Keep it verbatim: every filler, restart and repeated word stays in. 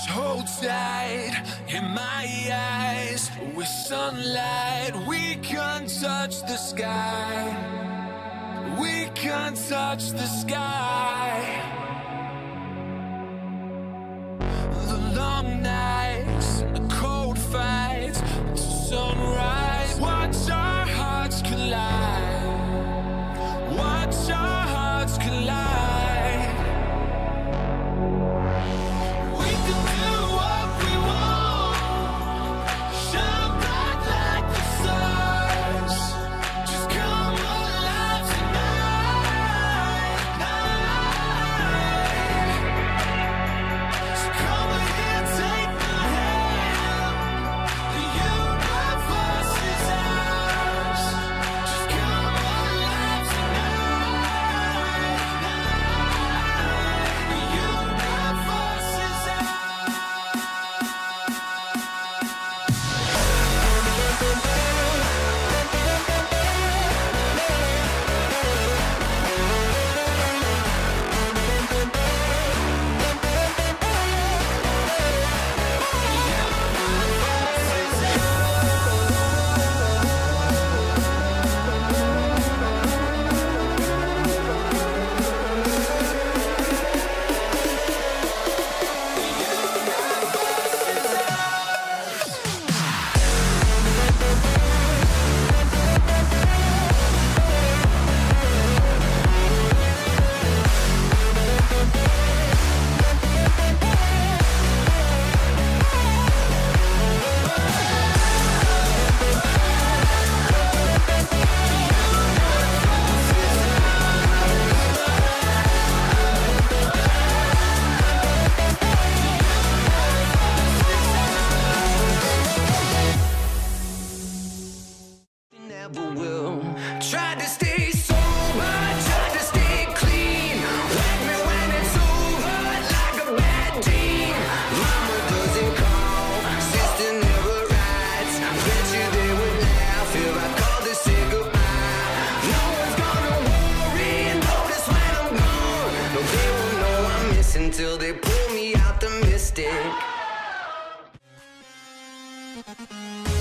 hold tight in my eyes. With sunlight, we can touch the sky. We can touch the sky. The long nights, the cold fights, the sunrise. Watch our hearts collide. Watch our hearts collide. Tried to stay sober, tried to stay clean. Whack me when it's over, like a bad dream. Mama doesn't call, sister never writes. I bet you they would laugh if I called to say goodbye. No one's gonna worry and notice when I'm gone. No, they won't know I'm missing till they pull me out the mystic.